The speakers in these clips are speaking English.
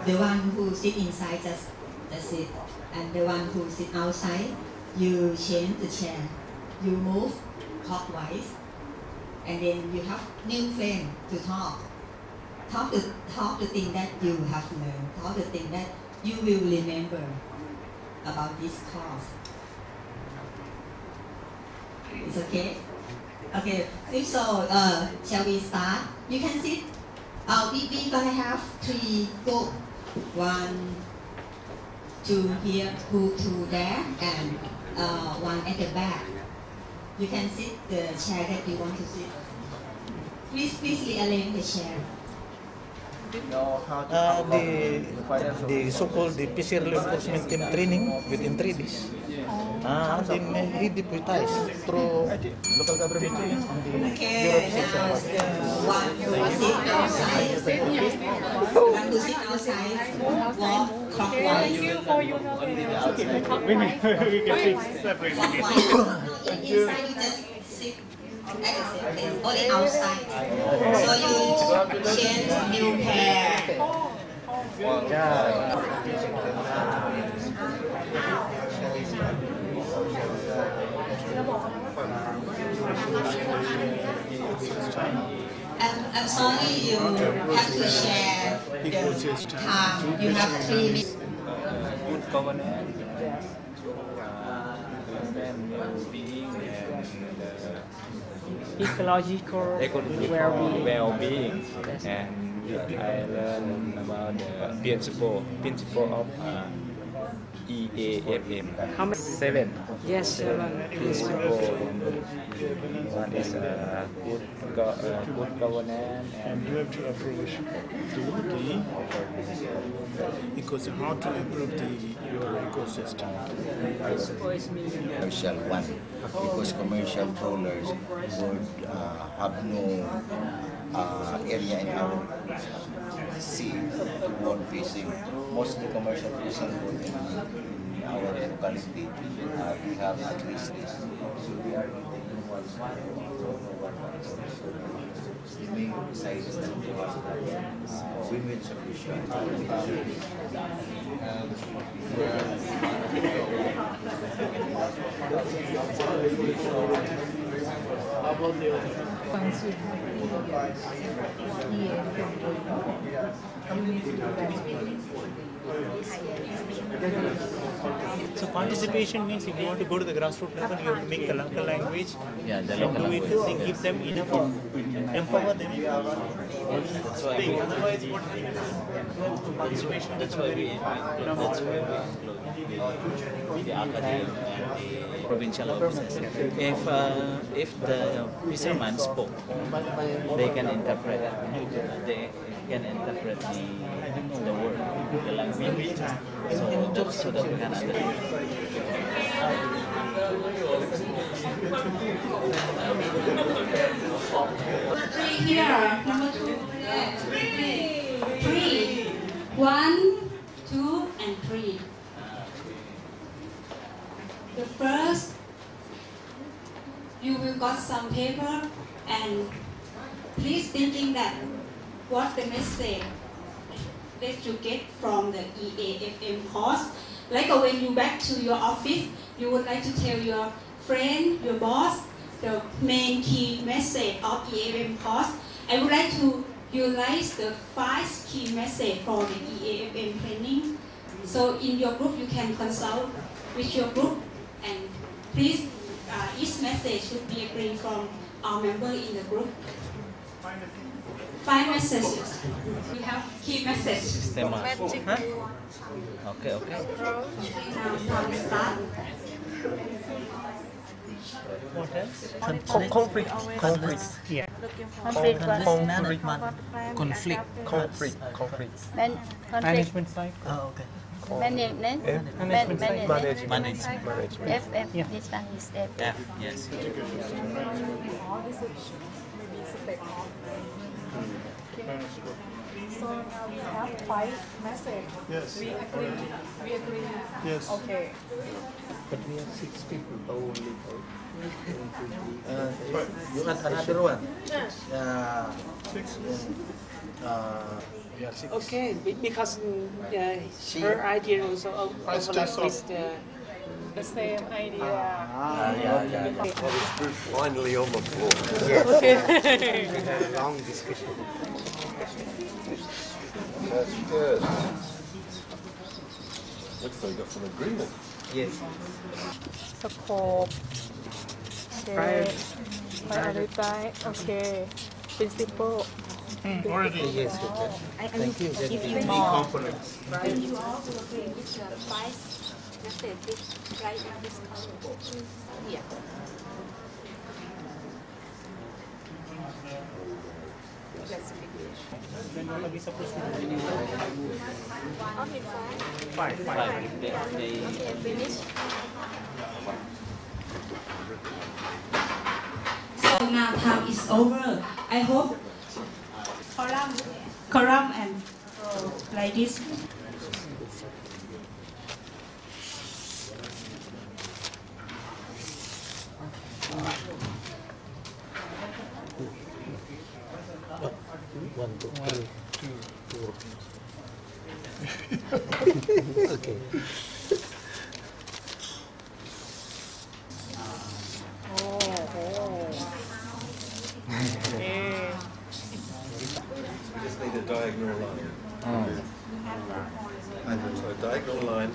The one who sit inside just sit, and the one who sit outside, you change the chair, you move clockwise, and then you have new friend to talk. Talk the thing that you have learned, talk the thing that you will remember about this course. It's okay? Okay, if so, shall we start? You can sit. We gonna have 3 groups. 1, 2 here, 2 there, and 1 at the back. You can sit the chair that you want to sit. Please rearrange the chair. The so-called the PCR reinforcement team training within 3 days. He deputized through local government and the Okay, now the one who sit outside, one who sit outside, walk clockwise. We can fix separate. Inside you just sit at the same place, only outside. So you change new pair. I'm sorry, you have to share the time. You have 3 minutes. Good governance, well-being, and ecological well-being. And I learned about the principle of EAFM. How many? 7. Yes, 7 Principle. One is good governance And you have to approach how to improve your ecosystem. Commercial one, because commercial trawlers would have no area in our sea toward fishing. Mostly commercial fishing would in our locality. We have at least this. So we are taking one the main side is that we have win-win solution. So participation means if you want to go to the grassroots level, you have to make the local language and do it and give them enough of empower them. That's why otherwise what participation. That's why we include the academy and the provincial officers. If the fisherman spoke, they can interpret it. They can interpret the word, the language, so that we can understand. Here, number 2. 3. 1, 2, and 3. The first, you will got some paper, and please thinking that what the message that you get from the EAFM course. Like when you back to your office, you would like to tell your friend, your boss, the main key message of EAFM course. I would like to utilize the 5 key message for the EAFM training. So in your group, you can consult with your group, and please, each message should be agreed from our member in the group. 5 messages. We have key messages. System. Okay. Now we start. What else? Conflict. Yeah. Conflict. Management side. Okay. Management. FM. Yeah. This one is FM. F, yes. So now we have 5 messages. Yes. We agree. Yes. Okay. But we have 6 people only. You got another one? 6. We are 6. Okay, because her idea also overlaps with the same idea. Finally on the floor. Okay. Long discussion. That's good. Looks like we got some agreement. Yes. Scope. Okay. Prioritize. Okay. Principle. Already. Yes. Thank you. Give you more components. When you all will agree with the price method, this price discount. Yeah. Lagi sa puso. Only five. Five. They Okay, finish. So now time is over. I hope column and like this. One, two, three. Okay. Just need a diagonal line. So a diagonal line.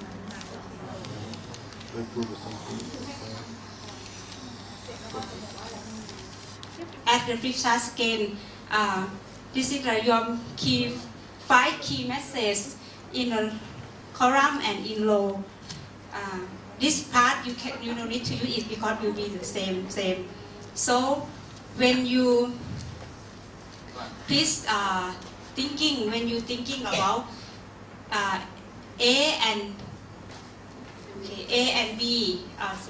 At the flip chart again, this is your five key messages in a column and in row. This part you don't need to use it because it will be the same. So when you please when you thinking about A and B,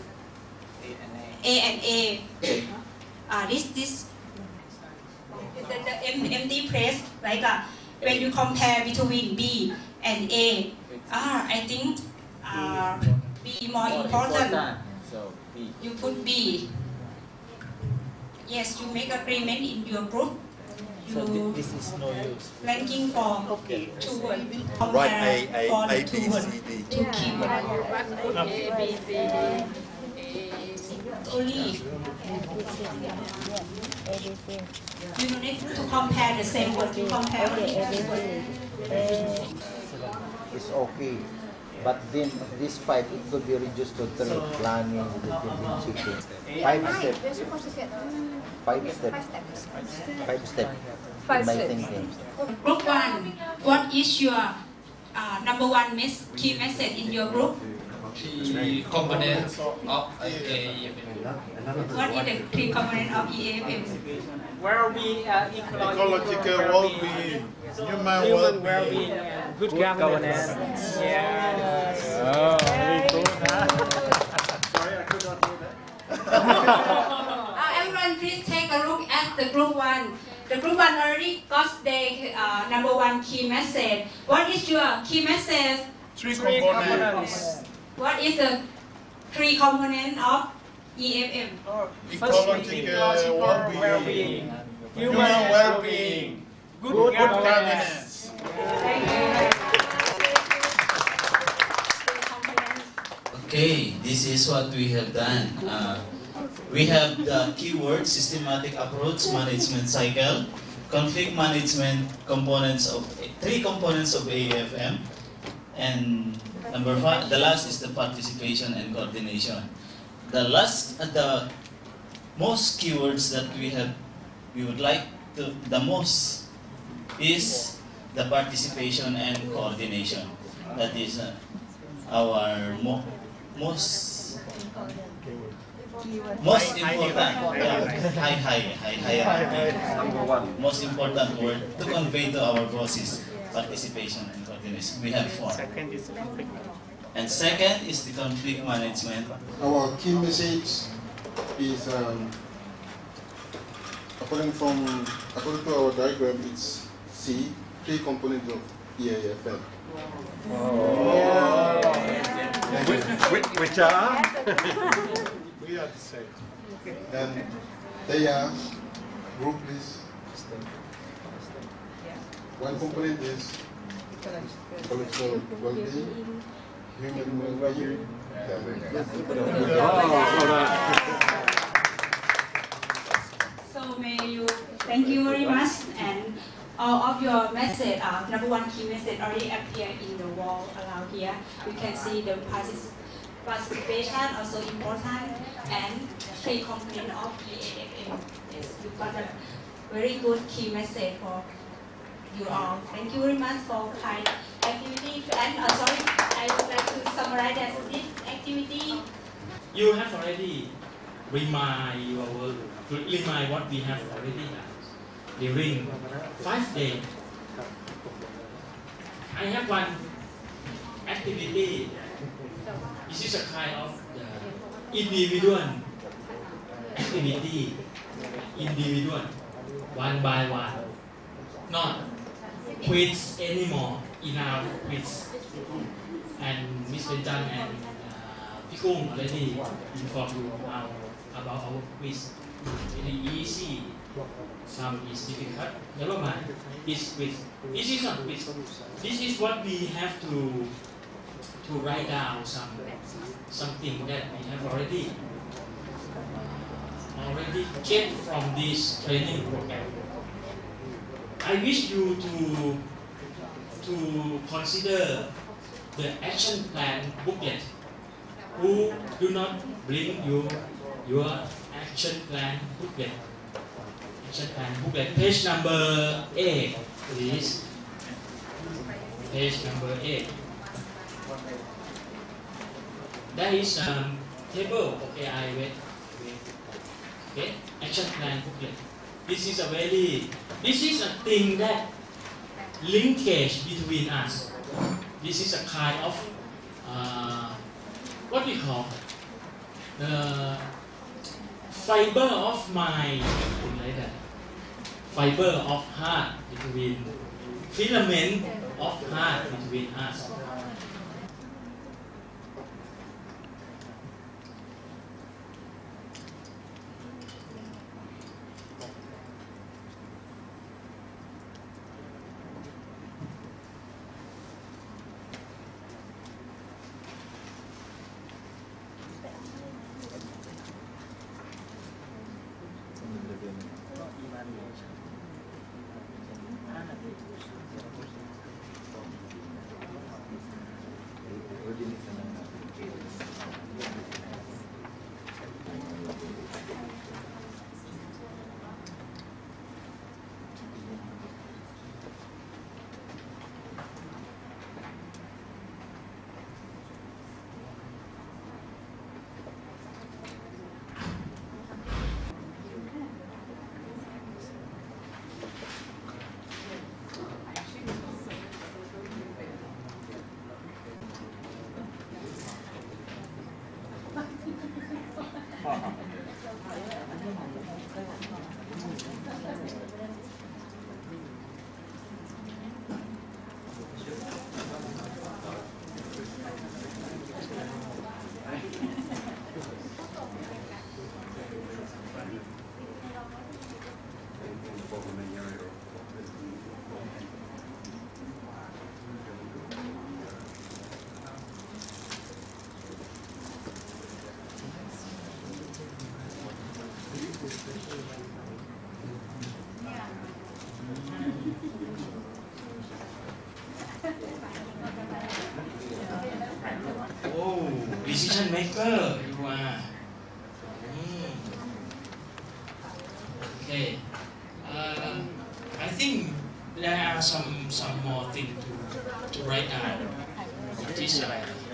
A and A. This the empty place, like when you compare between B and A, I think B more important. So B. You put B. Yes, you make agreement in your group. So You this is no use. ranking for two words. Write A, for A, the B, two words. C, D. Two key words. A, B, C, D. Only. ABC. You don't need to compare the same word. You compare only. It's okay. But then this 5, it could be reduced to 3. Planning, chicken. 5 steps. We're supposed to get 5 steps. 5 steps. In my thinking. Group 1, what is your number one key message in your group? Three components of EAFM. What is the three components of EAFM? Well-being, Ecological well-being, human human well-being. well-being, good governance. Yes. Very good. Everyone, please take a look at the group 1. The group 1 already got their number one key message. What is your key message? Three components. What is the three components of EFM? Ecological well-being, human well-being, good governance. Okay, this is what we have done. We have the keyword systematic approach management cycle, conflict management components of three components of AFM, and number 5, the last is the participation and coordination. The most keywords that we would like to the most is the participation and coordination. That is our most important, most important word to convey to our bosses: participation and coordination. We have 4. Second is conflict. And second is the conflict management. Our key message is according to our diagram, it's C, 3 components of EAFM. Which are? We are the same. And they are group list, One component is intellectual well-being, human well-being. So may you, thank you very much, and all of your message, number one key message already appear in the wall around here. You can see the participation also important, and three components of AFM. Yes, you got a very good key message for you all. Thank you very much for kind activity. And sorry, I would like to summarize that this activity. You have already remind what we have already done during 5 days. I have one activity. This is a kind of the individual activity, individual, one by one, not quiz anymore, enough quiz. And Mr. Chan and Pikung already informed you about our quiz. Very easy, some is difficult. Never mind, this quiz. This is not quiz. This is what we have to write down something that we have already get from this training program. I wish you to consider the action plan booklet. Who do not bring your action plan booklet? Action plan booklet, page number 8, please. Page number 8. There is a table. Okay, I wait. Okay, action plan booklet. This is a thing that linkage between us. This is a kind of what we call the fiber of mind, like that. Fiber of heart between, filament of heart between us. Oh, decision maker you are. Okay. I think there are some more things to write down. This